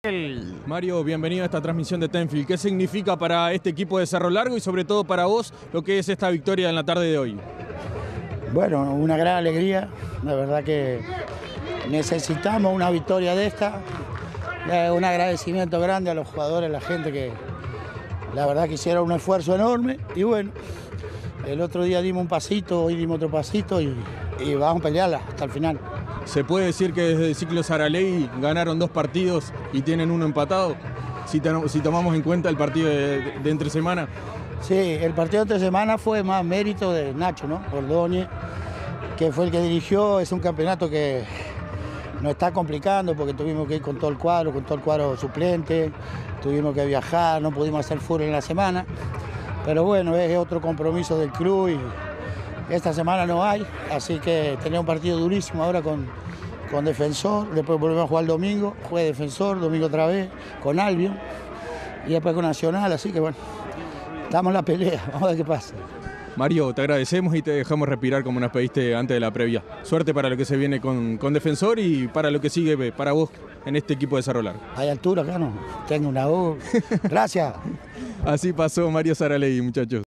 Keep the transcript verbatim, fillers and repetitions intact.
El... Mario, bienvenido a esta transmisión de Tenfield. ¿Qué significa para este equipo de Cerro Largo y sobre todo para vos lo que es esta victoria en la tarde de hoy? Bueno, una gran alegría. La verdad que necesitamos una victoria de esta. Un agradecimiento grande a los jugadores, a la gente que la verdad que hicieron un esfuerzo enorme. Y bueno, el otro día dimos un pasito, hoy dimos otro pasito y, y vamos a pelearla hasta el final. ¿Se puede decir que desde el ciclo Saraley ganaron dos partidos y tienen uno empatado? Si, ten, si tomamos en cuenta el partido de, de entre semana. Sí, el partido de entre semana fue más mérito de Nacho, ¿no? Ordóñez, que fue el que dirigió. Es un campeonato que nos está complicando porque tuvimos que ir con todo el cuadro, con todo el cuadro suplente, tuvimos que viajar, no pudimos hacer fútbol en la semana. Pero bueno, es otro compromiso del club y esta semana no hay, así que tenemos un partido durísimo ahora con, con Defensor, después volvemos a jugar el domingo, juega Defensor, domingo otra vez, con Albion y después con Nacional, así que bueno, estamos en la pelea, vamos a ver qué pasa. Mario, te agradecemos y te dejamos respirar como nos pediste antes de la previa. Suerte para lo que se viene con, con Defensor y para lo que sigue para vos en este equipo de Cerro Largo. Hay altura acá, no, tengo una voz. Gracias. Así pasó Mario Saraley, muchachos.